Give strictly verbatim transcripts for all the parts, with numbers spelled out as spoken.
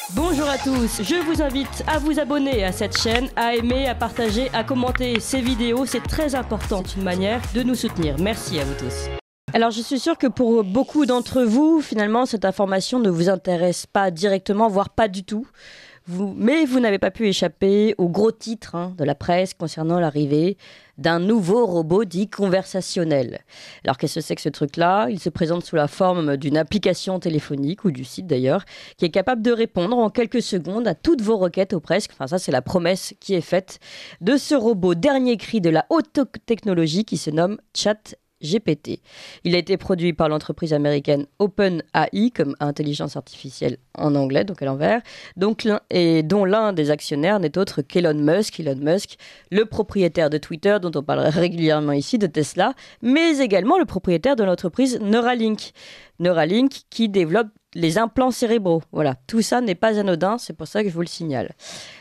Bonjour à tous, je vous invite à vous abonner à cette chaîne, à aimer, à partager, à commenter ces vidéos, c'est très important, c'est une manière de nous soutenir. Merci à vous tous. Alors je suis sûre que pour beaucoup d'entre vous, finalement, cette information ne vous intéresse pas directement, voire pas du tout. Vous, mais vous n'avez pas pu échapper aux gros titres hein, de la presse concernant l'arrivée d'un nouveau robot dit conversationnel. Alors qu'est-ce que c'est que ce truc-là ? Il se présente sous la forme d'une application téléphonique, ou du site d'ailleurs, qui est capable de répondre en quelques secondes à toutes vos requêtes ou presque. Enfin ça c'est la promesse qui est faite de ce robot dernier cri de la haute technologie qui se nomme ChatGPT. G P T. Il a été produit par l'entreprise américaine OpenAI, comme intelligence artificielle en anglais, donc à l'envers, donc, et dont l'un des actionnaires n'est autre qu'Elon Musk, Elon Musk, le propriétaire de Twitter, dont on parle régulièrement ici, de Tesla, mais également le propriétaire de l'entreprise Neuralink. Neuralink qui développe les implants cérébraux. Voilà, tout ça n'est pas anodin, c'est pour ça que je vous le signale.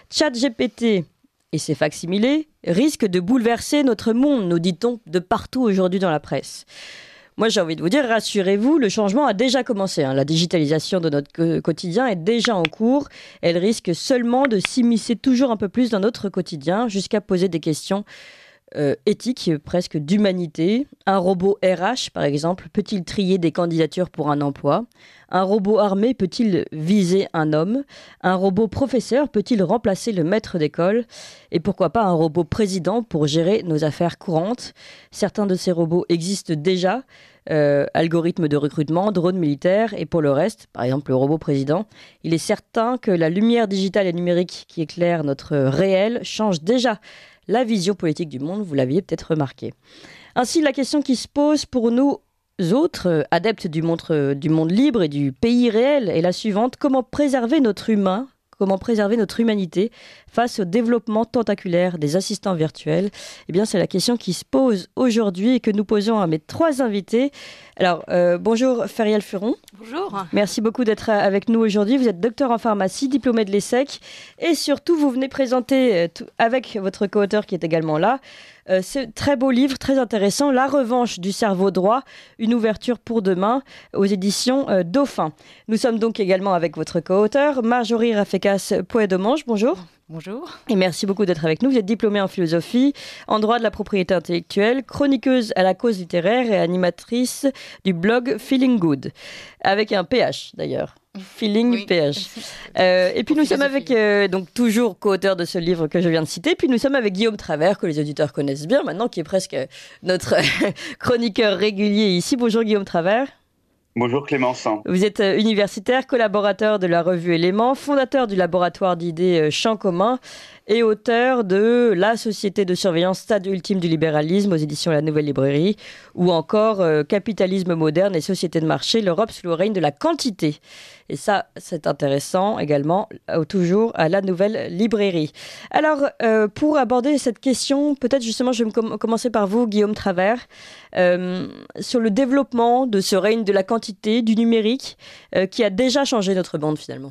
ChatGPT et ses facsimilés risquent de bouleverser notre monde, nous dit-on de partout aujourd'hui dans la presse. Moi, j'ai envie de vous dire, rassurez-vous, le changement a déjà commencé. Hein. La digitalisation de notre quotidien est déjà en cours. Elle risque seulement de s'immiscer toujours un peu plus dans notre quotidien, jusqu'à poser des questions euh, éthiques, presque d'humanité. Un robot R H, par exemple, peut-il trier des candidatures pour un emploi ? Un robot armé peut-il viser un homme ? Un robot professeur peut-il remplacer le maître d'école ? Et pourquoi pas un robot président pour gérer nos affaires courantes ? Certains de ces robots existent déjà, euh, algorithmes de recrutement, drones militaires, et pour le reste, par exemple le robot président, il est certain que la lumière digitale et numérique qui éclaire notre réel change déjà la vision politique du monde, vous l'aviez peut-être remarqué. Ainsi, la question qui se pose pour nous autres, adeptes du monde, du monde libre et du pays réel, est la suivante. Comment préserver notre humain, comment préserver notre humanité face au développement tentaculaire des assistants virtuels ? Eh bien, c'est la question qui se pose aujourd'hui et que nous posons à mes trois invités. Alors, euh, bonjour Ferial Furon. Bonjour. Merci beaucoup d'être avec nous aujourd'hui. Vous êtes docteur en pharmacie, diplômé de l'ESSEC et surtout, vous venez présenter, euh, tout, avec votre co-auteur qui est également là, Euh, ce très beau livre, très intéressant, La revanche du cerveau droit, une ouverture pour demain aux éditions euh, Dauphin. Nous sommes donc également avec votre co-auteur, Marjorie Rafecas-Poët-Domange. Bonjour. Bonjour. Et merci beaucoup d'être avec nous. Vous êtes diplômée en philosophie, en droit de la propriété intellectuelle, chroniqueuse à la cause littéraire et animatrice du blog Feeling Good, avec un P H d'ailleurs. Feeling oui. P H. Euh, et puis nous sommes avec, euh, donc toujours co-auteur de ce livre que je viens de citer, puis nous sommes avec Guillaume Travers, que les auditeurs connaissent bien maintenant, qui est presque notre chroniqueur régulier ici. Bonjour Guillaume Travers. Bonjour Clémence. Vous êtes universitaire, collaborateur de la revue Éléments, fondateur du laboratoire d'idées Champ commun et auteur de La société de surveillance, stade ultime du libéralisme aux éditions La Nouvelle Librairie, ou encore euh, Capitalisme moderne et société de marché, l'Europe sous le règne de la quantité. Et ça, c'est intéressant également, euh, toujours à La Nouvelle Librairie. Alors, euh, pour aborder cette question, peut-être justement, je vais com- commencer par vous, Guillaume Travers, euh, sur le développement de ce règne de la quantité, du numérique, euh, qui a déjà changé notre monde finalement.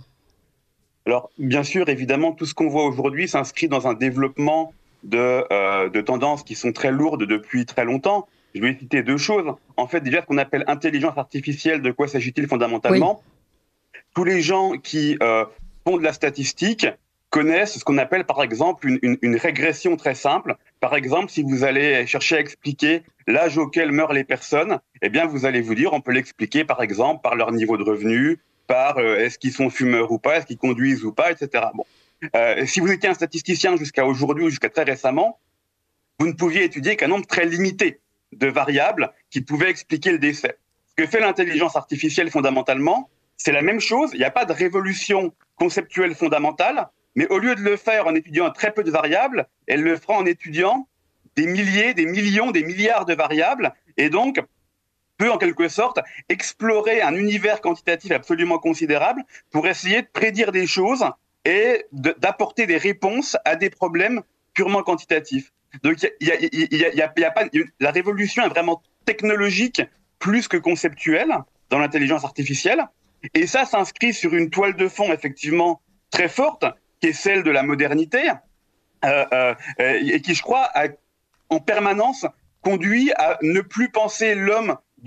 Alors, bien sûr, évidemment, tout ce qu'on voit aujourd'hui s'inscrit dans un développement de, euh, de tendances qui sont très lourdes depuis très longtemps. Je vais citer deux choses. En fait, déjà, ce qu'on appelle intelligence artificielle, de quoi s'agit-il fondamentalement ? Oui. Tous les gens qui euh, font de la statistique connaissent ce qu'on appelle, par exemple, une, une, une régression très simple. Par exemple, si vous allez chercher à expliquer l'âge auquel meurent les personnes, eh bien, vous allez vous dire, on peut l'expliquer, par exemple, par leur niveau de revenu, par euh, est-ce qu'ils sont fumeurs ou pas, est-ce qu'ils conduisent ou pas, et cetera. Bon. Euh, si vous étiez un statisticien jusqu'à aujourd'hui ou jusqu'à très récemment, vous ne pouviez étudier qu'un nombre très limité de variables qui pouvaient expliquer le décès. Ce que fait l'intelligence artificielle fondamentalement, c'est la même chose, il n'y a pas de révolution conceptuelle fondamentale, mais au lieu de le faire en étudiant très peu de variables, elle le fera en étudiant des milliers, des millions, des milliards de variables, et donc peut en quelque sorte explorer un univers quantitatif absolument considérable pour essayer de prédire des choses et de, d'apporter des réponses à des problèmes purement quantitatifs. Donc il y a, il y a, il y a, il y a, il y a pas, la révolution est vraiment technologique plus que conceptuelle dans l'intelligence artificielle, et ça s'inscrit sur une toile de fond effectivement très forte qui est celle de la modernité euh, euh, et qui, je crois, a en permanence conduit à ne plus penser l'homme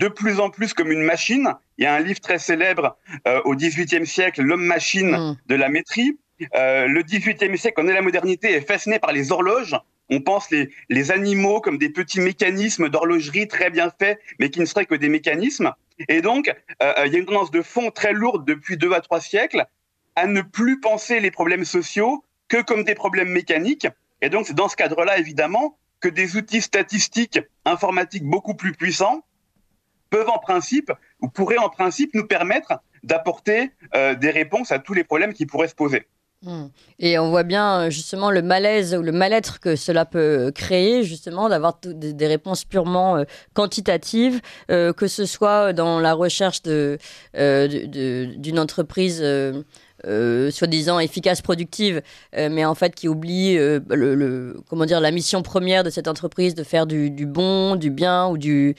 de plus en plus comme une machine. Il y a un livre très célèbre euh, au dix-huitième siècle, L'homme-machine mmh. de la Métrie. Euh, le dix-huitième siècle, quand on est la modernité, est fasciné par les horloges. On pense les, les animaux comme des petits mécanismes d'horlogerie très bien faits, mais qui ne seraient que des mécanismes. Et donc, euh, il y a une tendance de fond très lourde depuis deux à trois siècles à ne plus penser les problèmes sociaux que comme des problèmes mécaniques. Et donc, c'est dans ce cadre-là, évidemment, que des outils statistiques informatiques beaucoup plus puissants peuvent en principe, ou pourraient en principe nous permettre d'apporter euh, des réponses à tous les problèmes qui pourraient se poser. Et on voit bien justement le malaise ou le mal-être que cela peut créer, justement, d'avoir t- des réponses purement euh, quantitatives, euh, que ce soit dans la recherche de, euh, de, de, d'une entreprise euh, euh, soi-disant efficace, productive, euh, mais en fait qui oublie euh, le, le, comment dire, la mission première de cette entreprise de faire du, du bon, du bien ou du,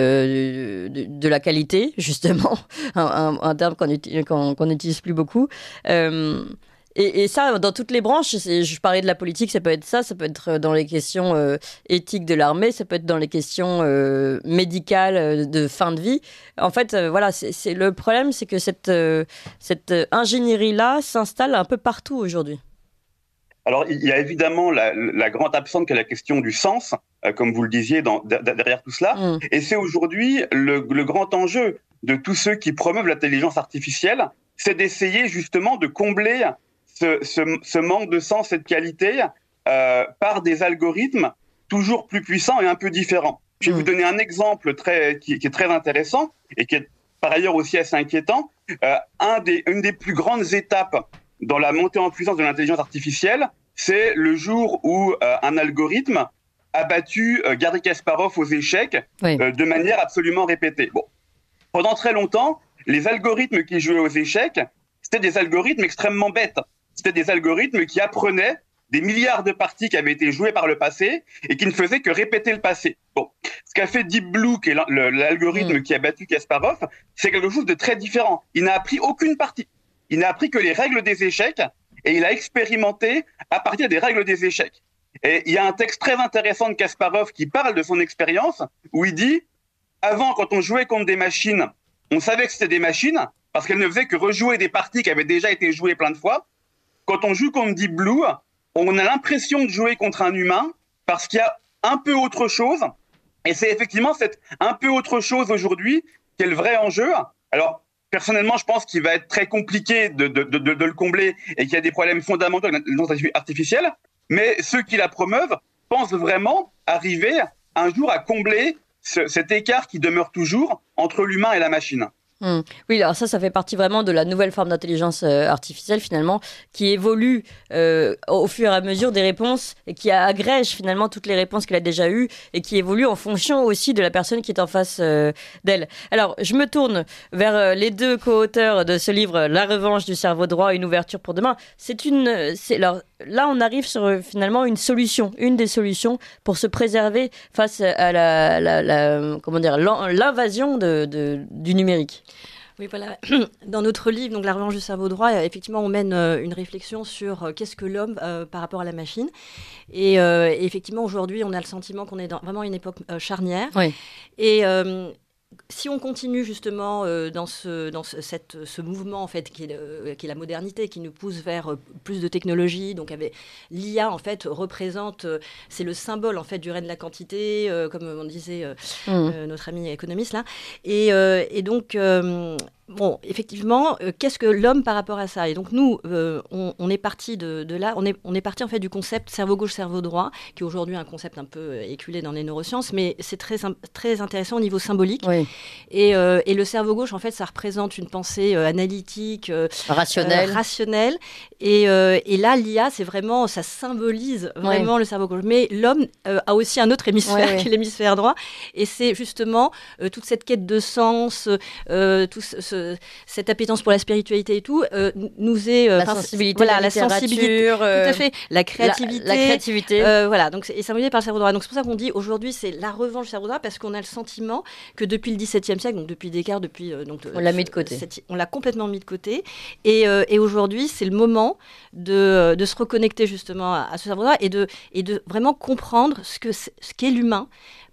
euh, de, de la qualité, justement, un, un, un terme qu'on utilise, qu'on, qu'on utilise plus beaucoup. Euh, Et, et ça, dans toutes les branches, je parlais de la politique, ça peut être ça, ça peut être dans les questions euh, éthiques de l'armée, ça peut être dans les questions euh, médicales de fin de vie. En fait, euh, voilà, c'est, c'est, le problème, c'est que cette, euh, cette ingénierie-là s'installe un peu partout aujourd'hui. Alors, il y a évidemment la, la grande absente qui est la question du sens, euh, comme vous le disiez, dans, derrière tout cela. Mmh. Et c'est aujourd'hui le, le grand enjeu de tous ceux qui promeuvent l'intelligence artificielle, c'est d'essayer justement de combler Ce, ce, ce manque de sens et de qualité euh, par des algorithmes toujours plus puissants et un peu différents. Je vais mmh. vous donner un exemple très, qui, qui est très intéressant et qui est par ailleurs aussi assez inquiétant. Euh, un des, une des plus grandes étapes dans la montée en puissance de l'intelligence artificielle, c'est le jour où euh, un algorithme a battu euh, Garry Kasparov aux échecs oui. euh, de manière absolument répétée. Bon. Pendant très longtemps, les algorithmes qui jouaient aux échecs, c'était des algorithmes extrêmement bêtes. C'était des algorithmes qui apprenaient des milliards de parties qui avaient été jouées par le passé et qui ne faisaient que répéter le passé. Bon. Ce qu'a fait Deep Blue, qui est l'algorithme mmh. qui a battu Kasparov, c'est quelque chose de très différent. Il n'a appris aucune partie. Il n'a appris que les règles des échecs et il a expérimenté à partir des règles des échecs. Et il y a un texte très intéressant de Kasparov qui parle de son expérience où il dit « Avant, quand on jouait contre des machines, on savait que c'était des machines parce qu'elles ne faisaient que rejouer des parties qui avaient déjà été jouées plein de fois. Quand on joue contre Deep Blue, on a l'impression de jouer contre un humain parce qu'il y a un peu autre chose. Et c'est effectivement cette un peu autre chose aujourd'hui qui est le vrai enjeu. Alors, personnellement, je pense qu'il va être très compliqué de, de, de, de le combler et qu'il y a des problèmes fondamentaux avec l'intelligence artificielle. Mais ceux qui la promeuvent pensent vraiment arriver un jour à combler ce, cet écart qui demeure toujours entre l'humain et la machine. Mmh. Oui, alors ça, ça fait partie vraiment de la nouvelle forme d'intelligence euh, artificielle, finalement, qui évolue euh, au fur et à mesure des réponses et qui agrège finalement toutes les réponses qu'elle a déjà eues et qui évolue en fonction aussi de la personne qui est en face euh, d'elle. Alors, je me tourne vers euh, les deux co-auteurs de ce livre, La revanche du cerveau droit, une ouverture pour demain. C'est une... C'est, alors, là, on arrive sur euh, finalement une solution, une des solutions pour se préserver face à la, la, la, comment dire, l'invasion de, de, du numérique. Oui, voilà. Dans notre livre, donc La revanche du cerveau droit, effectivement, on mène euh, une réflexion sur euh, qu'est-ce que l'homme euh, par rapport à la machine. Et, euh, et effectivement, aujourd'hui, on a le sentiment qu'on est dans vraiment une époque euh, charnière. Oui. Et euh, si on continue justement euh, dans, ce, dans ce, cette, ce mouvement en fait qui est, le, qui est la modernité, qui nous pousse vers euh, plus de technologie, donc avec l'I A en fait représente, euh, c'est le symbole en fait du règne de la quantité, euh, comme on disait euh, mmh. euh, notre ami économiste là, et, euh, et donc euh, bon, effectivement, euh, qu'est-ce que l'homme par rapport à ça ? Et donc nous, euh, on, on est parti de, de là, on est, on est parti en fait du concept cerveau gauche, cerveau droit, qui est aujourd'hui un concept un peu éculé dans les neurosciences, mais c'est très, très intéressant au niveau symbolique. Oui. Et, euh, et le cerveau gauche, en fait, ça représente une pensée euh, analytique, euh, rationnelle. Euh, rationnelle. Et, euh, et là, l'I A, c'est vraiment, ça symbolise vraiment oui. le cerveau gauche. Mais l'homme euh, a aussi un autre hémisphère, oui, qui est l'hémisphère droit. Et c'est justement euh, toute cette quête de sens, euh, tout ce, ce, cette appétence pour la spiritualité et tout, euh, nous est... Euh, la sensibilité, voilà, la, la sensibilité, euh, tout à fait. La créativité. La, la créativité. Euh, voilà, donc c'est symbolisé par le cerveau droit. Donc c'est pour ça qu'on dit aujourd'hui, c'est la revanche du cerveau droit, parce qu'on a le sentiment que depuis le dix-septième siècle, donc depuis Descartes, depuis... Euh, donc, on l'a mis de côté. Cette, on l'a complètement mis de côté. Et, euh, et aujourd'hui, c'est le moment de, de se reconnecter justement à, à ce cerveau droit et de, et de vraiment comprendre ce, que ce qu'est l'humain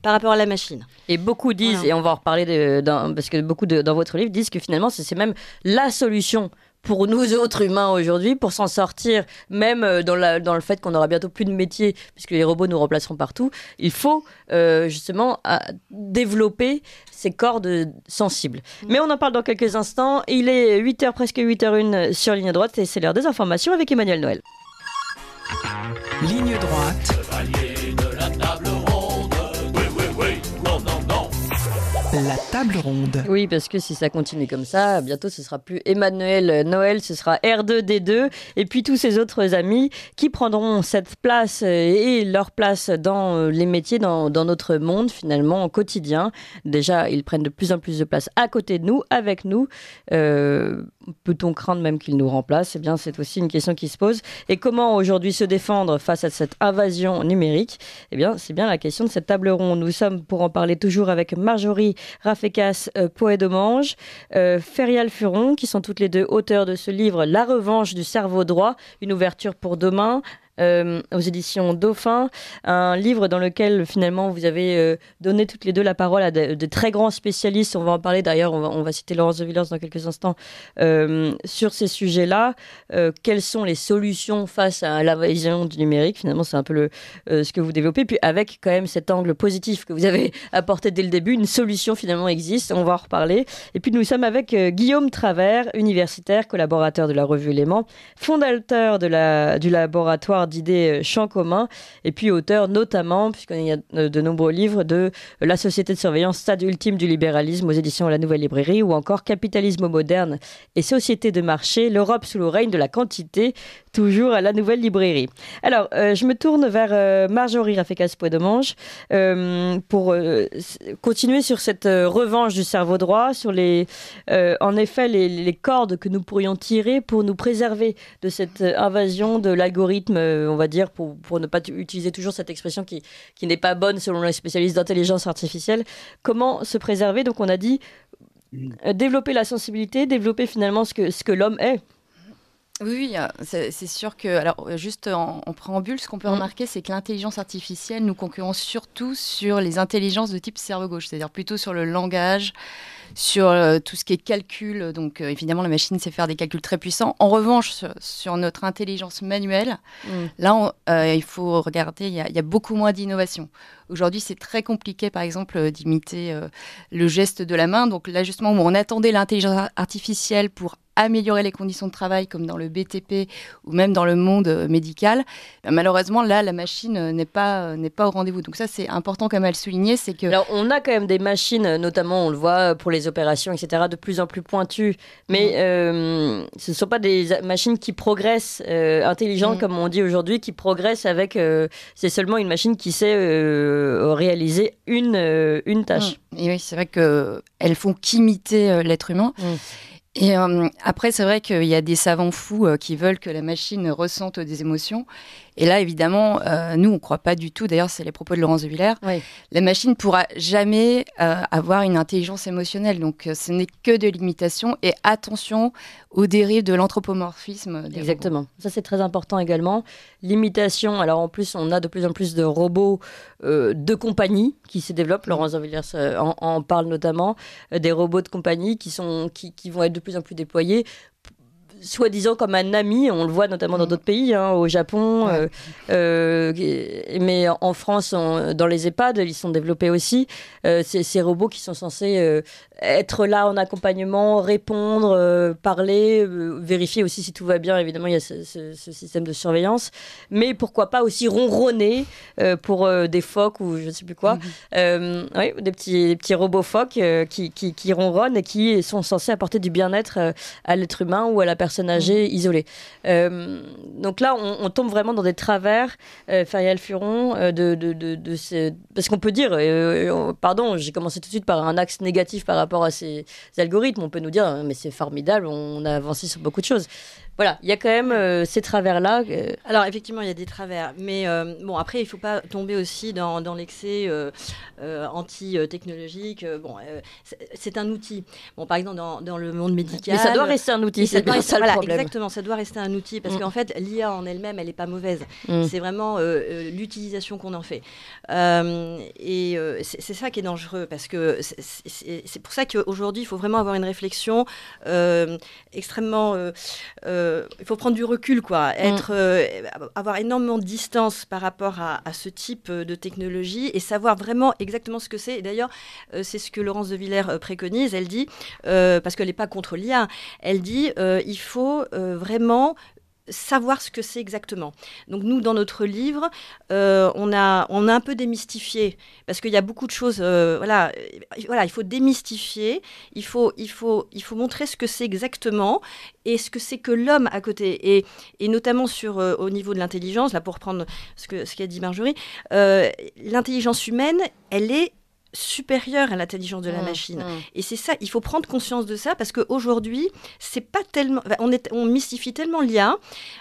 par rapport à la machine. Et beaucoup disent, voilà. Et on va en reparler, de, dans, parce que beaucoup de, dans votre livre disent que finalement, c'est, c'est même la solution pour nous autres humains aujourd'hui, pour s'en sortir, même dans, la, dans le fait qu'on aura bientôt plus de métiers, puisque les robots nous remplaceront partout, il faut euh, justement à développer ces cordes sensibles. Mmh. Mais on en parle dans quelques instants. Il est huit heures, presque huit heures zéro un sur Ligne Droite, et c'est l'heure des informations avec Emmanuel Noël. Ligne Droite. La table ronde. Oui, parce que si ça continue comme ça, bientôt ce sera plus Emmanuel Noël, ce sera R deux D deux, et puis tous ces autres amis qui prendront cette place et leur place dans les métiers, dans, dans notre monde finalement, au quotidien. Déjà, ils prennent de plus en plus de place à côté de nous, avec nous. Euh, peut-on craindre même qu'ils nous remplacent ? Eh bien, c'est aussi une question qui se pose. Et comment aujourd'hui se défendre face à cette invasion numérique ? Eh bien, c'est bien la question de cette table ronde. Nous sommes pour en parler toujours avec Marjorie Rafecas euh, Poët-Domange, euh, Ferial Furon, qui sont toutes les deux auteurs de ce livre « La revanche du cerveau droit, une ouverture pour demain ». Euh, aux éditions Dauphin, un livre dans lequel finalement vous avez euh, donné toutes les deux la parole à de, de très grands spécialistes. On va en parler d'ailleurs, on va, on va citer Laurence de Villers dans quelques instants euh, sur ces sujets-là. Euh, quelles sont les solutions face à l'invasion du numérique ? Finalement, c'est un peu le, euh, ce que vous développez. Puis avec quand même cet angle positif que vous avez apporté dès le début, une solution finalement existe. On va en reparler. Et puis nous sommes avec euh, Guillaume Travers, universitaire, collaborateur de la revue Éléments, fondateur de la, du laboratoire d'idées champs communs, et puis auteur notamment, puisqu'il y a de nombreux livres, de La société de surveillance, stade ultime du libéralisme aux éditions La Nouvelle Librairie, ou encore Capitalisme moderne et société de marché, l'Europe sous le règne de la quantité, toujours à La Nouvelle Librairie. Alors, euh, je me tourne vers euh, Marjorie Rafecas Poët-Domange euh, pour euh, continuer sur cette euh, revanche du cerveau droit, sur les, euh, en effet, les, les cordes que nous pourrions tirer pour nous préserver de cette invasion de l'algorithme, on va dire, pour, pour ne pas t- utiliser toujours cette expression qui, qui n'est pas bonne selon les spécialistes d'intelligence artificielle. Comment se préserver ? Donc on a dit euh, développer la sensibilité, développer finalement ce que, ce que l'homme est. Oui, c'est, c'est sûr que, alors juste en, en préambule, ce qu'on peut mmh. remarquer, c'est que l'intelligence artificielle nous concurrence surtout sur les intelligences de type cerveau-gauche, c'est-à-dire plutôt sur le langage, sur euh, tout ce qui est calcul. Donc euh, évidemment, la machine sait faire des calculs très puissants. En revanche, sur, sur notre intelligence manuelle, mmh. là, on, euh, il faut regarder, il y, a, il y a beaucoup moins d'innovation. Aujourd'hui, c'est très compliqué, par exemple, d'imiter euh, le geste de la main. Donc là, justement, où on attendait l'intelligence artificielle pour améliorer les conditions de travail, comme dans le B T P ou même dans le monde médical, malheureusement, là, la machine n'est pas, n'est pas au rendez-vous. Donc ça, c'est important quand même à le souligner. C'est que... Alors, on a quand même des machines, notamment, on le voit pour les opérations, et cetera, de plus en plus pointues, mais mmh. euh, ce ne sont pas des machines qui progressent, euh, intelligentes, mmh. comme on dit aujourd'hui, qui progressent avec... Euh, c'est seulement une machine qui sait euh, réaliser une, euh, une tâche. Mmh. Et oui, c'est vrai qu'elles font qu'imiter euh, l'être humain. Mmh. Et euh, après, c'est vrai qu'il y a des savants fous euh, qui veulent que la machine ressente des émotions. Et là, évidemment, euh, nous, on ne croit pas du tout. D'ailleurs, c'est les propos de Laurence de Villers. Oui. La machine ne pourra jamais euh, avoir une intelligence émotionnelle. Donc, euh, ce n'est que de l'imitation. Et attention aux dérives de l'anthropomorphisme. Des Exactement. robots. Ça, c'est très important également. L'imitation. Alors, en plus, on a de plus en plus de robots euh, de compagnie qui se développent. Laurence de Villers euh, en, en parle notamment. Euh, des robots de compagnie qui, sont, qui, qui vont être de plus en plus déployés, soi-disant comme un ami, on le voit notamment dans d'autres pays, hein, au Japon, ouais. euh, euh, mais en France, on, dans les EHPAD, ils sont développés aussi. Euh, c'est ces robots qui sont censés euh, être là en accompagnement, répondre, euh, parler, euh, vérifier aussi si tout va bien. Évidemment, il y a ce, ce, ce système de surveillance, mais pourquoi pas aussi ronronner euh, pour euh, des phoques ou je ne sais plus quoi. Mm-hmm. Euh, oui, des petits, des petits robots phoques euh, qui, qui, qui ronronnent et qui sont censés apporter du bien-être euh, à l'être humain ou à la personne âgée, mmh. isolée. Euh, donc là, on, on tombe vraiment dans des travers, euh, Ferial Furon, euh, de, de, de, de ces... parce qu'on peut dire, euh, pardon, j'ai commencé tout de suite par un axe négatif par rapport à ces, ces algorithmes. On peut nous dire, mais c'est formidable, on a avancé sur beaucoup de choses. voilà, il y a quand même euh, ces travers-là. Euh... Alors effectivement, il y a des travers, mais euh, bon après, il ne faut pas tomber aussi dans, dans l'excès euh, euh, anti-technologique. Bon, euh, c'est, c'est un outil. Bon, par exemple, dans, dans le monde médical. Mais ça doit rester un outil, c'est bien ça le voilà, problème. Exactement, ça doit rester un outil parce mmh. qu'en fait, l'I A en elle-même, elle n'est pas mauvaise. Mmh. C'est vraiment euh, l'utilisation qu'on en fait. Euh, et euh, c'est, c'est ça qui est dangereux parce que c'est, c'est, c'est pour ça qu'aujourd'hui, il faut vraiment avoir une réflexion euh, extrêmement. Euh, euh, il faut prendre du recul, quoi. Être, euh, avoir énormément de distance par rapport à, à ce type de technologie et savoir vraiment exactement ce que c'est. Et d'ailleurs, euh, c'est ce que Laurence de Villers euh, préconise. Elle dit, euh, parce qu'elle n'est pas contre l'I A, elle dit euh, il faut euh, vraiment savoir ce que c'est exactement. Donc nous, dans notre livre, euh, on, a, on a un peu démystifié, parce qu'il y a beaucoup de choses, euh, voilà, voilà, il faut démystifier, il faut, il faut, il faut montrer ce que c'est exactement, et ce que c'est que l'homme à côté, et, et notamment sur, euh, au niveau de l'intelligence, là pour reprendre ce, que, ce qu'a dit Marjorie, euh, l'intelligence humaine, elle est supérieure à l'intelligence de la mmh, machine. Mmh. Et c'est ça, il faut prendre conscience de ça parce qu'aujourd'hui, c'est pas tellement... On, est, on mystifie tellement l'I A.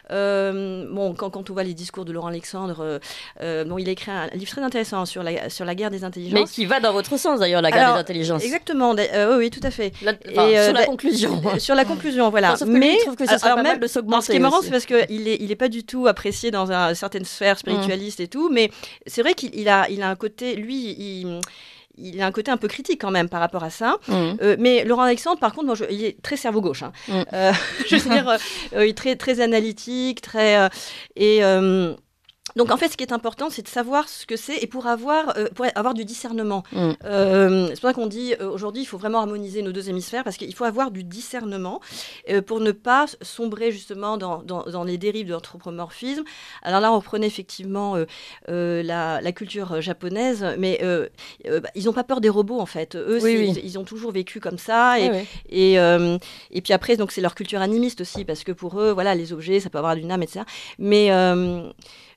Euh, bon, quand, quand on voit les discours de Laurent Alexandre, euh, bon, il a écrit un livre très intéressant sur la, sur la guerre des intelligences. Mais qui va dans votre sens d'ailleurs, la guerre Alors, des intelligences. Exactement, euh, oui, oui, tout à fait. La, enfin, et, euh, sur la conclusion. Sur la conclusion, voilà. Enfin, mais je trouve que ça serait pas mal de s'augmenter. Ce qui est marrant, aussi. c'est parce qu'il n'est il est pas du tout apprécié dans une certaine sphère spiritualiste mmh. et tout, mais c'est vrai qu'il il a, il a un côté... Lui, il... Il a un côté un peu critique quand même par rapport à ça. Mmh. Euh, mais Laurent Alexandre, par contre, moi, je, il est très cerveau gauche. Hein. Mmh. Euh, je veux dire, euh, il est très, très analytique, très... Euh, et... Euh, Donc, en fait, ce qui est important, c'est de savoir ce que c'est et pour avoir, euh, pour avoir du discernement. Mmh. Euh, c'est pour ça qu'on dit, euh, aujourd'hui, il faut vraiment harmoniser nos deux hémisphères parce qu'il faut avoir du discernement euh, pour ne pas sombrer justement dans, dans, dans les dérives de l'anthropomorphisme. Alors là, on reprenait effectivement euh, euh, la, la culture japonaise, mais euh, euh, bah, ils n'ont pas peur des robots, en fait. Eux, oui, oui. Ils, ils ont toujours vécu comme ça. Et, oui, oui. et, euh, et puis après, donc, c'est leur culture animiste aussi parce que pour eux, voilà, les objets, ça peut avoir une âme, et cetera. Mais... Euh,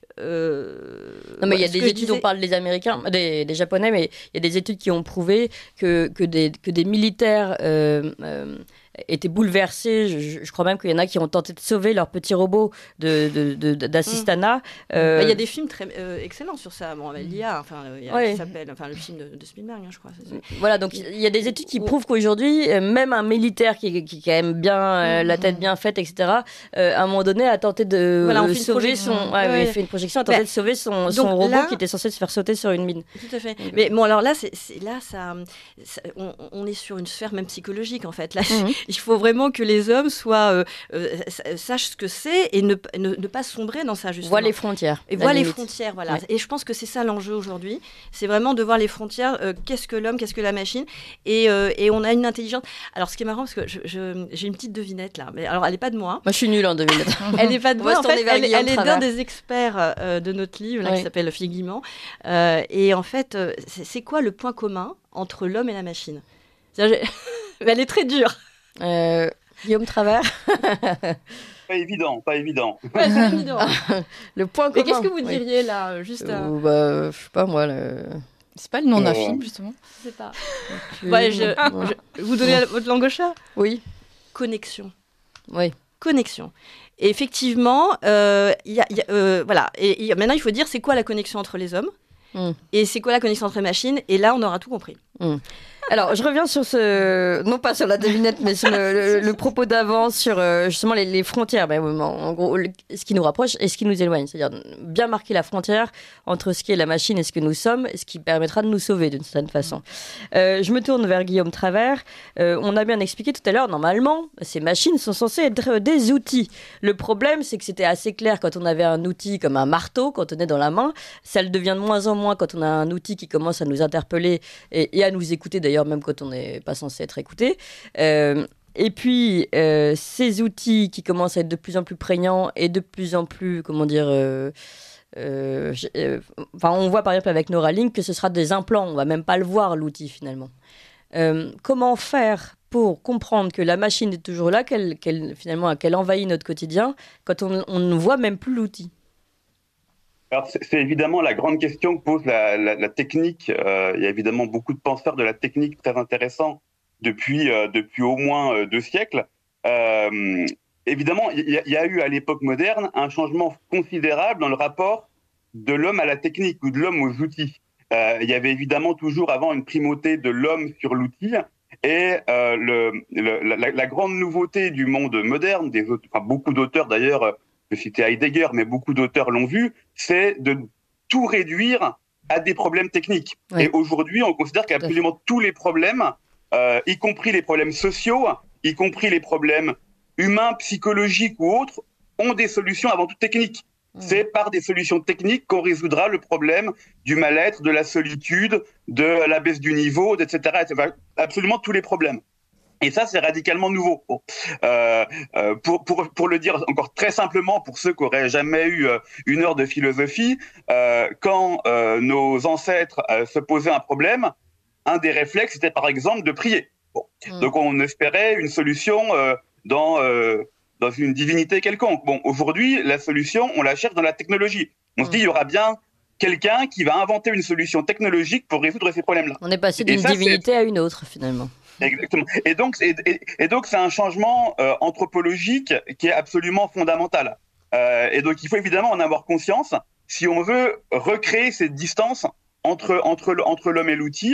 Euh, non mais il y a des études, disais... on parle des Américains, des, des Japonais, mais il y a des études qui ont prouvé que, que, des, que des militaires euh, euh, étaient bouleversés. Je, je crois même qu'il y en a qui ont tenté de sauver leur petit robot de, de, de, d'assistanat. Il mmh. euh... bah, y a des films très euh, excellents sur ça. Bon, l'I A, enfin, il y a ouais. qui s'appelle, enfin, le film de, de Spielberg, hein, je crois. C'est ça. Voilà, donc il y a des études qui prouvent qu'aujourd'hui, même un militaire qui, qui, qui a quand même bien euh, mmh. la tête bien faite, et cetera, euh, à un moment donné a tenté de voilà, on sauver son. Ouais, ouais. Il fait une projection, a tenté bah, de sauver son, son robot là, qui était censé se faire sauter sur une mine. Tout à fait. Donc, mais bon, alors là, c'est, c'est là, ça, ça on, on est sur une sphère même psychologique en fait. Là, mmh. il faut vraiment que les hommes soient euh, euh, sachent ce que c'est et ne, ne, ne pas sombrer dans ça justement. Voir les frontières. Et voir les frontières, voilà. Ouais. Et je pense que c'est ça l'enjeu aujourd'hui. C'est vraiment de voir les frontières. Euh, qu'est-ce que l'homme, qu'est-ce que la machine, et, euh, et on a une intelligence. Alors, ce qui est marrant, parce que je, je, j'ai une petite devinette là. Mais alors, elle n'est pas de moi. Moi, je suis nulle en devinette. Elle n'est pas de moi. En fait, elle, elle est d'un des experts euh, de notre livre là, oui. qui s'appelle Figuiment. Euh, et en fait, euh, c'est, c'est quoi le point commun entre l'homme et la machine? Elle est très dure. Euh, Guillaume Travers. Pas évident, pas évident. Ouais, c'est évident. Le point commun. Mais qu'est-ce que vous diriez oui. là, juste à... euh, bah, je sais pas moi. Le... C'est pas le nom d'un oh. film justement. Je sais pas. Ouais, je, je, vous donnez votre langue au chat. Oui. Connexion. Oui. Connexion. Et effectivement, euh, y a, y a, euh, voilà. Et y a, maintenant, il faut dire c'est quoi la connexion entre les hommes mm. et c'est quoi la connexion entre les machines. Et là, on aura tout compris. Mm. Alors, je reviens sur ce, non pas sur la devinette, mais sur le, le, le propos d'avant, sur euh, justement les, les frontières. Ben, en gros, le, ce qui nous rapproche et ce qui nous éloigne. C'est-à-dire bien marquer la frontière entre ce qui est la machine et ce que nous sommes, et ce qui permettra de nous sauver d'une certaine façon. Euh, je me tourne vers Guillaume Travers. Euh, on a bien expliqué tout à l'heure, normalement, ces machines sont censées être des outils. Le problème, c'est que c'était assez clair quand on avait un outil comme un marteau, quand on est dans la main. Ça le devient de moins en moins quand on a un outil qui commence à nous interpeller et, et à nous écouter d'ailleurs, même quand on n'est pas censé être écouté. Euh, et puis, euh, ces outils qui commencent à être de plus en plus prégnants et de plus en plus, comment dire... Euh, euh, euh, enfin, on voit par exemple avec Neuralink que ce sera des implants. On ne va même pas le voir, l'outil, finalement. Euh, comment faire pour comprendre que la machine est toujours là, qu'elle, qu'elle, finalement, qu'elle envahit notre quotidien, quand on, on ne voit même plus l'outil? Alors, c'est, c'est évidemment la grande question que pose la, la, la technique. Euh, il y a évidemment beaucoup de penseurs de la technique très intéressants depuis, euh, depuis au moins euh, deux siècles. Euh, évidemment, il y, y a eu à l'époque moderne un changement considérable dans le rapport de l'homme à la technique ou de l'homme aux outils. Euh, il y avait évidemment toujours avant une primauté de l'homme sur l'outil. Et euh, le, le, la, la grande nouveauté du monde moderne, des auteurs, enfin, beaucoup d'auteurs d'ailleurs, je citais Heidegger, mais beaucoup d'auteurs l'ont vu, c'est de tout réduire à des problèmes techniques. Oui. Et aujourd'hui, on considère qu'absolument tous les problèmes, euh, y compris les problèmes sociaux, y compris les problèmes humains, psychologiques ou autres, ont des solutions avant tout techniques. Mmh. C'est par des solutions techniques qu'on résoudra le problème du mal-être, de la solitude, de la baisse du niveau, et cetera, et cetera. Absolument tous les problèmes. Et ça, c'est radicalement nouveau. Bon. Euh, euh, pour, pour, pour le dire encore très simplement, pour ceux qui n'auraient jamais eu euh, une heure de philosophie, euh, quand euh, nos ancêtres euh, se posaient un problème, un des réflexes était par exemple de prier. Bon. Mmh. Donc on espérait une solution euh, dans, euh, dans une divinité quelconque. Bon, aujourd'hui, la solution, on la cherche dans la technologie. On mmh. se dit, il y aura bien quelqu'un qui va inventer une solution technologique pour résoudre ces problèmes-là. On est passé d'une ça, divinité c'est... à une autre, finalement. Exactement. Et donc, et, et, et donc, c'est un changement euh, anthropologique qui est absolument fondamental. Euh, et donc, il faut évidemment en avoir conscience si on veut recréer cette distance entre entre entre l'homme et l'outil.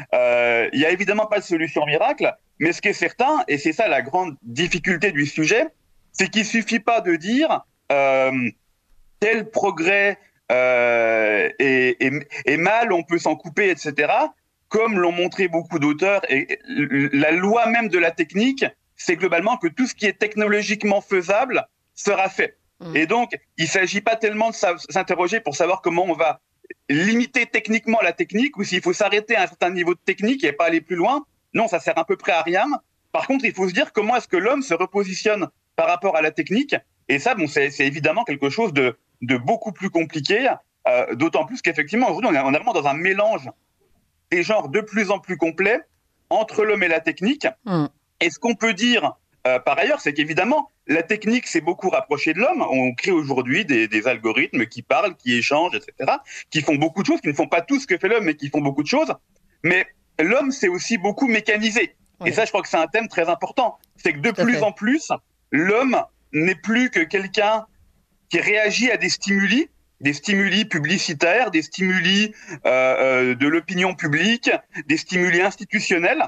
Euh, il y a évidemment pas de solution miracle, mais ce qui est certain, et c'est ça la grande difficulté du sujet, c'est qu'il suffit pas de dire euh, tel progrès euh, est, est, est mal, on peut s'en couper, et cetera. Comme l'ont montré beaucoup d'auteurs, et la loi même de la technique, c'est globalement que tout ce qui est technologiquement faisable sera fait. Mmh. Et donc, il ne s'agit pas tellement de s'interroger pour savoir comment on va limiter techniquement la technique, ou s'il faut s'arrêter à un certain niveau de technique et pas aller plus loin. Non, ça sert à peu près à rien. Par contre, il faut se dire comment est-ce que l'homme se repositionne par rapport à la technique. Et ça, bon, c'est, c'est évidemment quelque chose de, de beaucoup plus compliqué, euh, d'autant plus qu'effectivement, aujourd'hui, on est, on est vraiment dans un mélange des genres de plus en plus complets entre l'homme et la technique. Mmh. Et ce qu'on peut dire euh, par ailleurs, c'est qu'évidemment, la technique s'est beaucoup rapprochée de l'homme. On crée aujourd'hui des, des algorithmes qui parlent, qui échangent, et cetera, qui font beaucoup de choses, qui ne font pas tout ce que fait l'homme, mais qui font beaucoup de choses. Mais l'homme s'est aussi beaucoup mécanisé. Oui. Et ça, je crois que c'est un thème très important. C'est que de tout plus en plus, l'homme n'est plus que quelqu'un qui réagit à des stimuli, des stimuli publicitaires, des stimuli euh, euh, de l'opinion publique, des stimuli institutionnels,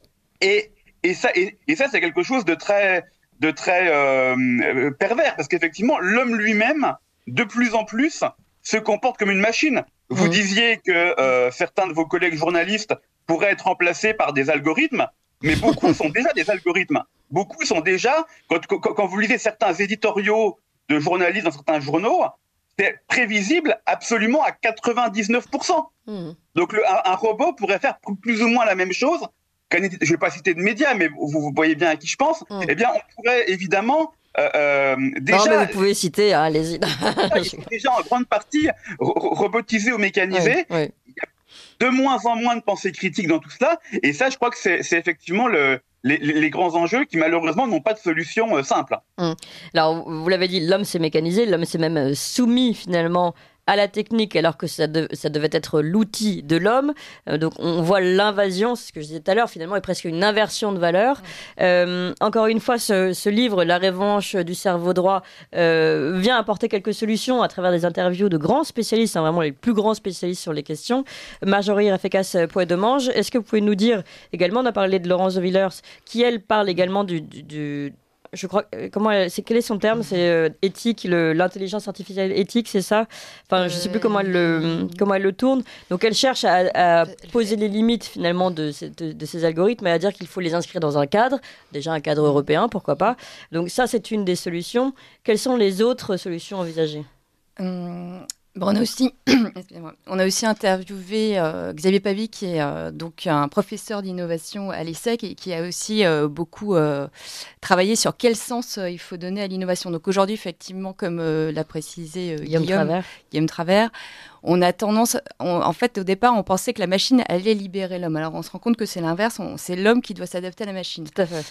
et, et ça, et, et ça c'est quelque chose de très, de très euh, pervers, parce qu'effectivement, l'homme lui-même, de plus en plus, se comporte comme une machine. Vous mmh. disiez que euh, certains de vos collègues journalistes pourraient être remplacés par des algorithmes, mais beaucoup sont déjà des algorithmes. Beaucoup sont déjà, quand, quand, quand vous lisez certains éditoriaux de journalistes dans certains journaux, c'est prévisible absolument à quatre-vingt-dix-neuf pour cent. Mmh. Donc le, un, un robot pourrait faire plus ou moins la même chose qu'un, je ne vais pas citer de médias, mais vous, vous voyez bien à qui je pense. Mmh. Eh bien, on pourrait évidemment euh, euh, déjà... Non, mais vous pouvez citer, hein, allez-y. Déjà en grande partie ro- robotisé ou mécanisé. Oui, oui. Il y a de moins en moins de pensée critique dans tout cela. Et ça, je crois que c'est, c'est effectivement le... Les, les grands enjeux qui malheureusement n'ont pas de solution euh, simple. Mmh. Alors vous l'avez dit, l'homme s'est mécanisé, l'homme s'est même euh, soumis finalement à la technique alors que ça, de, ça devait être l'outil de l'homme. Euh, donc on voit l'invasion, c'est ce que je disais tout à l'heure, finalement est presque une inversion de valeur. Mmh. Euh, encore une fois, ce, ce livre, La revanche du cerveau droit, euh, vient apporter quelques solutions à travers des interviews de grands spécialistes, hein, vraiment les plus grands spécialistes sur les questions. Marjorie Rafecas-Poët-Demange, est-ce que vous pouvez nous dire également, on a parlé de Laurence de Villers, qui elle parle également du... du, du je crois, comment elle, c'est, quel est son terme ? C'est euh, éthique, le, l'intelligence artificielle éthique, c'est ça ? Enfin, je ne sais plus comment elle, le, comment elle le tourne. Donc, elle cherche à, à poser les limites, finalement, de, de, de ces algorithmes et à dire qu'il faut les inscrire dans un cadre, déjà un cadre européen, pourquoi pas. Donc, ça, c'est une des solutions. Quelles sont les autres solutions envisagées ? hum... Bon, on a aussi, excusez-moi, on a aussi interviewé euh, Xavier Pavie, qui est euh, donc un professeur d'innovation à l'ESSEC et qui a aussi euh, beaucoup euh, travaillé sur quel sens euh, il faut donner à l'innovation. Donc aujourd'hui, effectivement, comme euh, l'a précisé euh, Guillaume, Guillaume Travers, Guillaume Travers, on a tendance, on, en fait, au départ, on pensait que la machine allait libérer l'homme. Alors on se rend compte que c'est l'inverse, on, c'est l'homme qui doit s'adapter à la machine. Tout à fait.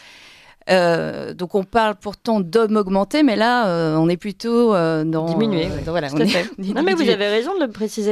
Euh, donc on parle pourtant d'homme augmenté, mais là euh, on est plutôt euh, dans diminué. Euh, voilà, on est... Non mais vous avez raison de le préciser.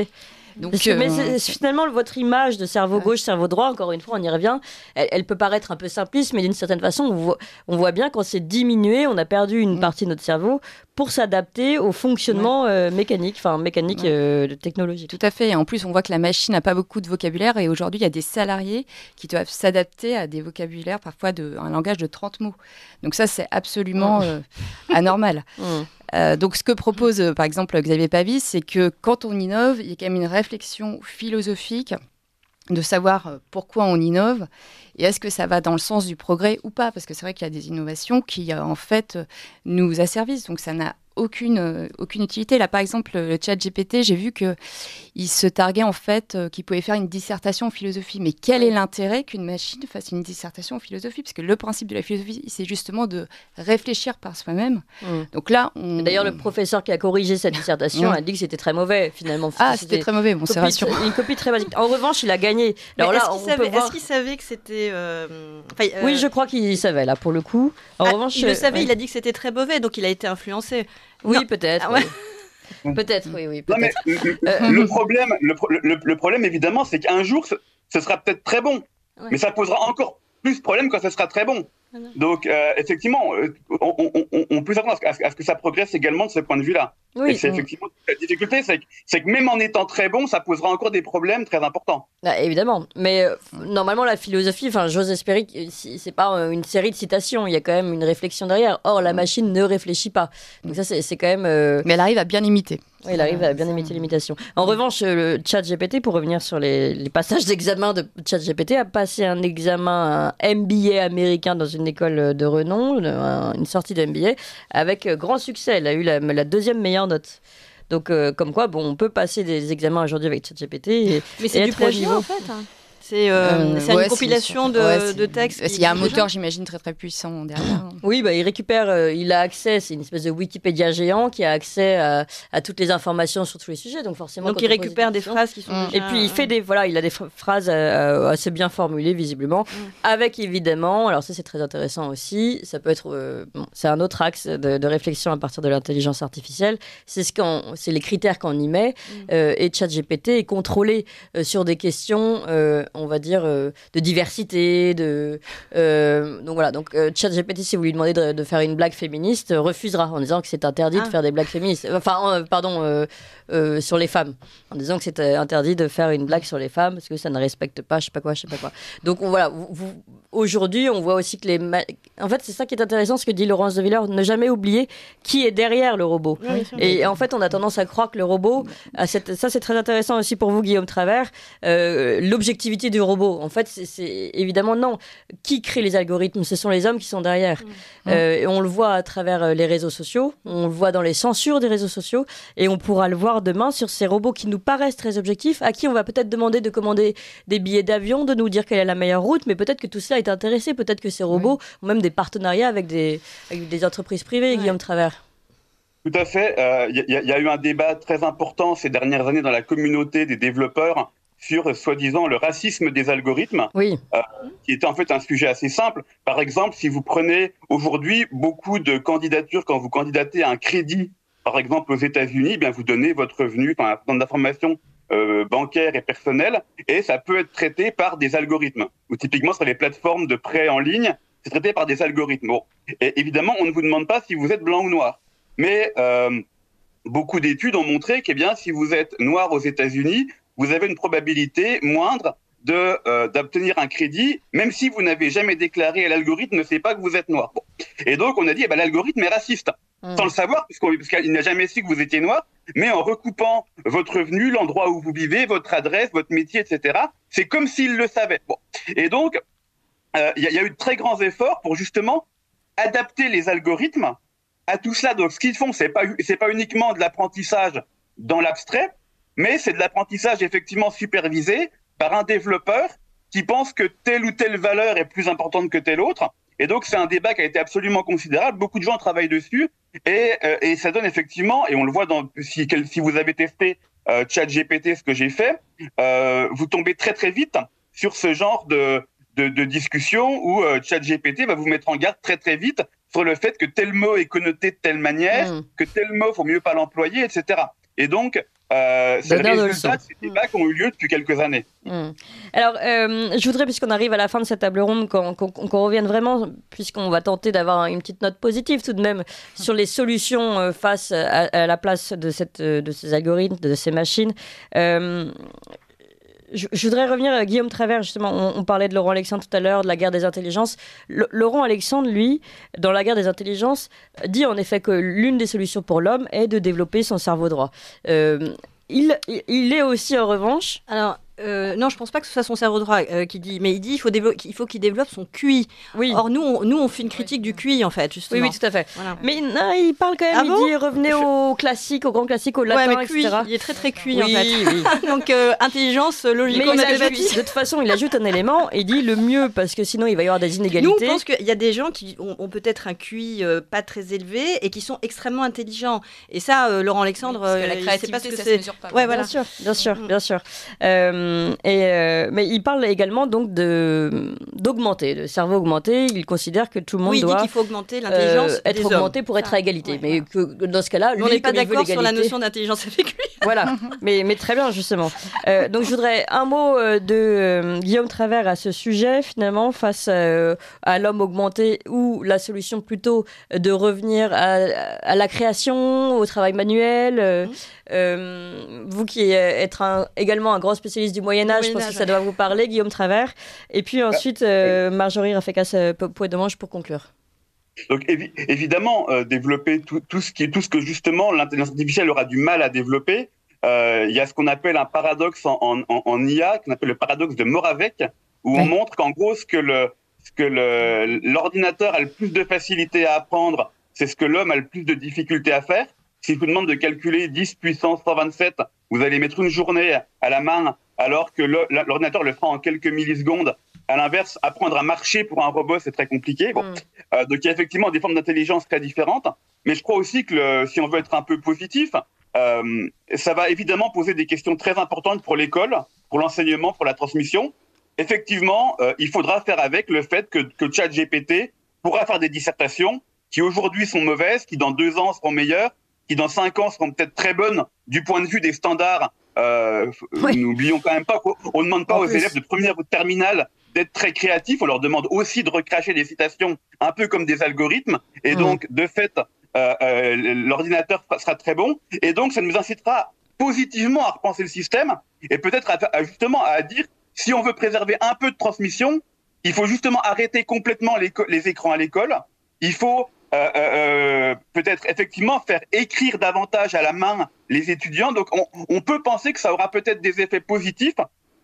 Donc, Parce que, mais euh, c'est- c'est finalement, votre image de cerveau gauche, cerveau droit, encore une fois, on y revient, elle, elle peut paraître un peu simpliste, mais d'une certaine façon, on voit, on voit bien qu'on s'est diminué, on a perdu une Mm. partie de notre cerveau pour s'adapter au fonctionnement euh, mécanique, enfin mécanique Ouais. euh, de technologie. Tout à fait. Et en plus, on voit que la machine n'a pas beaucoup de vocabulaire et aujourd'hui, il y a des salariés qui doivent s'adapter à des vocabulaires, parfois de, un langage de trente mots. Donc ça, c'est absolument euh, anormal. Mm. Euh, donc ce que propose, euh, par exemple, Xavier Pavis, c'est que quand on innove, il y a quand même une réflexion philosophique de savoir euh, pourquoi on innove et est-ce que ça va dans le sens du progrès ou pas. Parce que c'est vrai qu'il y a des innovations qui, euh, en fait, euh, nous asservissent. Donc ça n'a aucune, euh, aucune utilité. Là, par exemple, le chat G P T, j'ai vu qu'il se targuait, en fait, euh, qu'il pouvait faire une dissertation en philosophie. Mais quel est l'intérêt qu'une machine fasse une dissertation en philosophie? Parce que le principe de la philosophie, c'est justement de réfléchir par soi-même. Mm. Donc là, on... D'ailleurs, le professeur qui a corrigé cette dissertation Ouais. a dit que c'était très mauvais, finalement. Ah, c'était très mauvais. Bon, c'est copie- rassurant. Une copie très basique. En revanche, il a gagné. Mais Alors est-ce là, qu'il on savait, peut voir... est-ce qu'il savait que c'était... euh, enfin, euh, Oui, je crois qu'il savait, là, pour le coup. En ah, revanche... il le euh, savait, ouais. il a dit que c'était très mauvais, donc il a été influencé. Oui, Non. peut-être. Ah ouais. oui. Peut-être, oui, oui, Non, mais peut-être. le, Euh, le problème, le, pro- le- le problème, évidemment, c'est qu'un jour, ce, ce sera peut-être très bon. Ouais. Mais ça posera encore plus de problèmes quand ce sera très bon. Voilà. Donc, euh, effectivement, euh, on, on- on- on peut s'attendre à, ce- à ce que ça progresse également de ce point de vue-là. Oui, Et c'est on- effectivement la difficulté, c'est que, c'est que même en étant très bon, ça posera encore des problèmes très importants. bah, évidemment. Mais euh, normalement, la philosophie, enfin, j'ose espérer que si- c'est pas euh, une série de citations, il y a quand même une réflexion derrière. Or, la machine ne réfléchit pas. Donc ça, c'est c'est quand même... euh, Mais elle arrive à bien imiter. Oui, il arrive à bien Ça- imiter l'imitation. En revanche, euh, le chat G P T, pour revenir sur les, les passages d'examen de chat G P T, a passé un examen, un M B A américain dans une école de renom, un- une sortie de M B A, avec euh, grand succès. Elle a eu la, la deuxième meilleure note. Donc, euh, comme quoi, bon, on peut passer des examens aujourd'hui avec chat G P T. Et, Mais et c'est du être au plagiat, niveau. en fait. hein. C'est euh, Euh, c'est ouais, une compilation de, ouais, c'est- de textes. Parce qui- qu'il y a un qui- moteur, j'imagine, très très puissant derrière. Oui, bah, il récupère, euh, il a accès, c'est une espèce de Wikipédia géant qui a accès à, à toutes les informations sur tous les sujets. Donc, forcément, Donc quand il on pose récupère des questions- phrases qui sont Mm. déjà... Et puis il fait des voilà, il a des ph- phrases euh, assez bien formulées visiblement, avec évidemment, alors ça c'est très intéressant aussi, ça peut être, euh, bon, c'est un autre axe de, de réflexion à partir de l'intelligence artificielle, c'est ce qu'on, c'est les critères qu'on y met, euh, et ChatGPT est contrôlé euh, sur des questions, euh, on va dire euh, de diversité, de euh, donc voilà, donc euh, ChatGPT si vous lui demandez de, de faire une blague féministe, euh, refusera en disant que c'est interdit Ah. de faire des blagues féministes, enfin euh, pardon. euh, euh, sur les femmes, en disant que c'était interdit de faire une blague sur les femmes parce que ça ne respecte pas, je sais pas quoi, je sais pas quoi. Donc on, voilà, vous, vous- aujourd'hui, on voit aussi que les, ma- en fait, c'est ça qui est intéressant, ce que dit Laurence de Villers, ne jamais oublier qui est derrière le robot. Oui, bien sûr. Et en fait, on a tendance à croire que le robot, a cette, ça c'est très intéressant aussi pour vous, Guillaume Travers, euh, l'objectivité du robot. En fait, c'est, c'est évidemment non. Qui crée les algorithmes? Ce sont les hommes qui sont derrière. Euh, et on le voit à travers euh, les réseaux sociaux, on le voit dans les censures des réseaux sociaux, et on pourra le voir demain sur ces robots qui nous paraissent très objectifs, à qui on va peut-être demander de commander des billets d'avion, de nous dire quelle est la meilleure route, mais peut-être que tout cela est intéressé, peut-être que ces robots ont même des partenariats avec des, avec des entreprises privées, Ouais. Guillaume Travers. Tout à fait. Il y, y a eu un débat très important ces dernières années dans la communauté des développeurs sur, soi-disant, le racisme des algorithmes, Oui. qui était en fait un sujet assez simple. Par exemple, si vous prenez aujourd'hui beaucoup de candidatures, quand vous candidatez à un crédit, par exemple aux États-Unis, eh bien vous donnez votre revenu, enfin un certain nombre d'informations euh, bancaires et personnelles, et ça peut être traité par des algorithmes. Ou typiquement sur les plateformes de prêt en ligne, c'est traité par des algorithmes. Bon. Et évidemment, on ne vous demande pas si vous êtes blanc ou noir, mais euh, beaucoup d'études ont montré que, eh bien, si vous êtes noir aux États-Unis, vous avez une probabilité moindre de euh, d'obtenir un crédit, même si vous n'avez jamais déclaré, et l'algorithme ne sait pas que vous êtes noir. Bon. Et donc, on a dit, eh ben, l'algorithme est raciste, Mmh. sans le savoir, puisqu'on- parce qu'il n'a jamais su que vous étiez noir, mais en recoupant votre revenu, l'endroit où vous vivez, votre adresse, votre métier, et cetera, c'est comme s'il le savait. Bon. Et donc, il euh, y, y a eu de très grands efforts pour justement adapter les algorithmes à tout cela. Donc, ce qu'ils font, c'est pas c'est pas uniquement de l'apprentissage dans l'abstrait, mais c'est de l'apprentissage effectivement supervisé par un développeur qui pense que telle ou telle valeur est plus importante que telle autre. Et donc, c'est un débat qui a été absolument considérable. Beaucoup de gens travaillent dessus et, euh, et ça donne effectivement, et on le voit dans, si, si vous avez testé euh, ChatGPT, ce que j'ai fait, euh, vous tombez très très vite sur ce genre de, de, de discussion où euh, ChatGPT va vous mettre en garde très très vite sur le fait que tel mot est connoté de telle manière, Mmh. que tel mot, faut mieux pas l'employer, et cetera. Et donc, Euh, c'est le Donneur de résultat de ces débats qui ont eu lieu depuis quelques années. Mmh. Alors, euh, je voudrais, puisqu'on arrive à la fin de cette table ronde, qu'on, qu'on, qu'on revienne vraiment, puisqu'on va tenter d'avoir une petite note positive tout de même, sur les solutions euh, face à, à la place de, cette, de ces algorithmes, de ces machines. Euh, Je, je voudrais revenir à Guillaume Travers, justement. On, on parlait de Laurent Alexandre tout à l'heure, de la guerre des intelligences. Le, Laurent Alexandre, lui, dans la guerre des intelligences, dit en effet que l'une des solutions pour l'homme est de développer son cerveau droit. Euh, il, il est aussi, en revanche... Alors, euh, non, je ne pense pas que ce soit son cerveau droit euh, qui dit, mais il dit qu'il faut, dévelop- qu'il faut qu'il développe son Q I. Oui. Or, nous on, nous, on fait une critique oui. du Q I, en fait, justement. Oui, oui, tout à fait. Voilà. Mais non, il parle quand même, ah il bon dit revenez je... au classique, au grand classique, au latin, ouais, mais Q I, et cetera. Il est très, très Q I, oui, en fait. Oui. Donc, euh, intelligence, logico-mathématique. De toute façon, il ajoute un élément et dit le mieux, parce que sinon, il va y avoir des inégalités. Nous, on pense qu'il y a des gens qui ont, ont peut-être un Q I euh, pas très élevé et qui sont extrêmement intelligents. Et ça, euh, Laurent Alexandre, oui, parce que la euh, créativité, il sait pas ce que ça c'est. se mesure pas. Ouais, voilà. Bien sûr, bien sûr, bien sûr. Euh, et, euh, mais il parle également donc de, d'augmenter, le cerveau augmenté. Il considère que tout le monde oui, il doit dit qu'il faut augmenter l'intelligence euh, être des augmenté hommes. pour être ça, à égalité. ouais, mais voilà. que dans ce cas-là, lui, on n'est pas comme il veut d'accord sur la l'égalité- notion d'intelligence avec lui. Voilà, mais, mais très bien, justement. Euh, donc, je voudrais un mot euh, de euh, Guillaume Travers à ce sujet, finalement, face euh, à l'homme augmenté, ou la solution plutôt de revenir à, à la création, au travail manuel. Euh, Mmh. euh, vous qui êtes un, également un grand spécialiste du Moyen-Âge, je pense que ça doit vous parler, Guillaume Travers. Et puis ensuite, euh, Marjorie Rafecas-Pouet-Demange pour conclure. Donc évi- évidemment, euh, développer tout, tout, ce qui, tout ce que justement l'intelligence artificielle aura du mal à développer. Euh, il y a ce qu'on appelle un paradoxe en, en, en I A, qu'on appelle le paradoxe de Moravec, où on Oui. montre qu'en gros, ce que, le, ce que le, l'ordinateur a le plus de facilité à apprendre, c'est ce que l'homme a le plus de difficulté à faire. Si je vous demande de calculer dix puissance cent vingt-sept, vous allez mettre une journée à la main, alors que le, l'ordinateur le fera en quelques millisecondes. À l'inverse, apprendre à marcher pour un robot, c'est très compliqué. Bon. Mm. Euh, donc, il y a effectivement des formes d'intelligence très différentes. Mais je crois aussi que le, si on veut être un peu positif, euh, ça va évidemment poser des questions très importantes pour l'école, pour l'enseignement, pour la transmission. Effectivement, euh, il faudra faire avec le fait que, que ChatGPT pourra faire des dissertations qui aujourd'hui sont mauvaises, qui dans deux ans seront meilleures, qui dans cinq ans seront peut-être très bonnes du point de vue des standards. Euh, oui. N'oublions quand même pas qu'on ne demande pas en aux plus. élèves de première ou de terminale d'être très créatifs, on leur demande aussi de recracher des citations un peu comme des algorithmes, et mmh. donc de fait euh, euh, l'ordinateur sera très bon, et donc ça nous incitera positivement à repenser le système, et peut-être à, à, justement à dire, si on veut préserver un peu de transmission, il faut justement arrêter complètement les, les écrans à l'école, il faut euh, euh, peut-être effectivement faire écrire davantage à la main les étudiants, donc on, on peut penser que ça aura peut-être des effets positifs,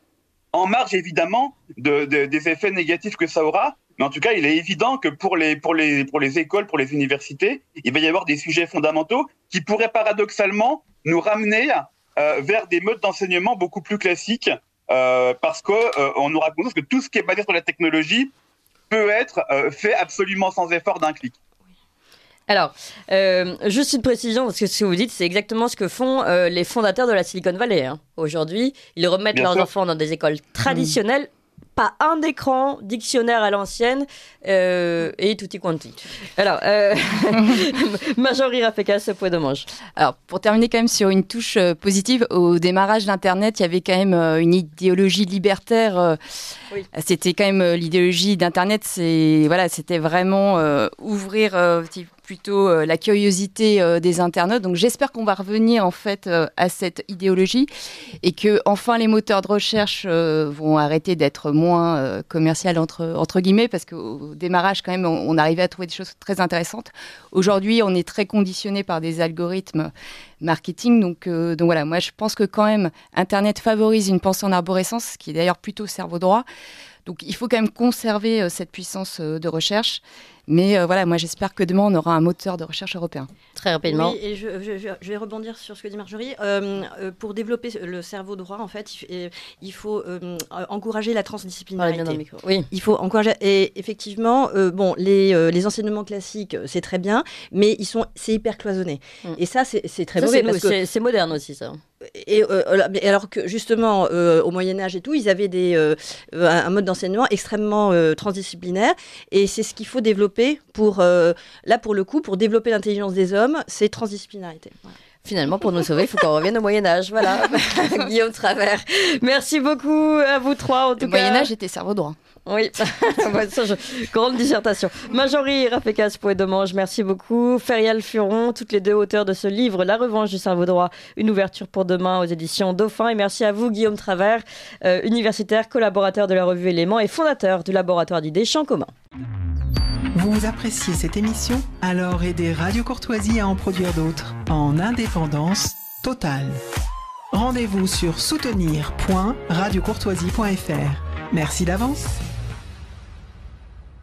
en marge évidemment de, de, des effets négatifs que ça aura, mais en tout cas il est évident que pour les, pour, les, pour les écoles, pour les universités, il va y avoir des sujets fondamentaux qui pourraient paradoxalement nous ramener euh, vers des modes d'enseignement beaucoup plus classiques, euh, parce qu'on euh, aura conscience que tout ce qui est basé sur la technologie peut être euh, fait absolument sans effort d'un clic. Alors, euh, juste une précision, parce que ce que vous dites, c'est exactement ce que font euh, les fondateurs de la Silicon Valley. Hein. Aujourd'hui, ils remettent Bien leurs sûr. enfants dans des écoles traditionnelles, mmh. pas un écran, dictionnaire à l'ancienne, euh, et tutti quanti. Alors, euh, Marjorie Rafecas-Pouet-Demange. Alors, pour terminer quand même sur une touche euh, positive, au démarrage d'Internet, il y avait quand même euh, une idéologie libertaire. Euh, oui. C'était quand même euh, l'idéologie d'Internet, c'est, voilà, c'était vraiment euh, ouvrir... Euh, plutôt euh, la curiosité euh, des internautes. Donc j'espère qu'on va revenir en fait euh, à cette idéologie et que enfin les moteurs de recherche euh, vont arrêter d'être moins euh, commercial entre entre guillemets, parce qu'au démarrage quand même on, on arrivait à trouver des choses très intéressantes. Aujourd'hui on est très conditionné par des algorithmes marketing. Donc euh, donc voilà, moi je pense que quand même Internet favorise une pensée en arborescence, qui est d'ailleurs plutôt cerveau droit. Donc il faut quand même conserver euh, cette puissance euh, de recherche. Mais euh, voilà, moi j'espère que demain on aura un moteur de recherche européen. Très rapidement. Oui, et je, je, je vais rebondir sur ce que dit Marjorie. Euh, euh, pour développer le cerveau droit, en fait, il, il faut euh, encourager la transdisciplinarité. Bien dans le micro. Oui. Il faut encourager. Et effectivement, euh, bon, les, euh, les enseignements classiques, c'est très bien, mais ils sont, c'est hyper cloisonné. Mm. Et ça, c'est, c'est très ça, mauvais. C'est, parce c'est, que, c'est moderne aussi, ça. Et euh, alors que justement, euh, au Moyen-Âge et tout, ils avaient des, euh, un mode d'enseignement extrêmement euh, transdisciplinaire. Et c'est ce qu'il faut développer pour. Euh, Là, pour le coup, pour développer l'intelligence des hommes, c'est transdisciplinarité. Voilà. Finalement, pour nous sauver, il faut qu'on revienne au Moyen-Âge. Voilà, Guillaume Travers. Merci beaucoup à vous trois. En tout Le cas. Moyen-Âge était cerveau droit. Oui, ça, je... grande dissertation. Marjorie Rafecas, Poët-Domange, merci beaucoup. Ferial Furon, toutes les deux auteurs de ce livre, La revanche du cerveau droit, une ouverture pour demain aux éditions Dauphin. Et merci à vous, Guillaume Travers, euh, universitaire, collaborateur de la revue Éléments et fondateur du laboratoire d'idées Champs communs. Vous appréciez cette émission? Alors aidez Radio Courtoisie à en produire d'autres, en indépendance totale. Rendez-vous sur soutenir point radio courtoisie point f r. Merci d'avance.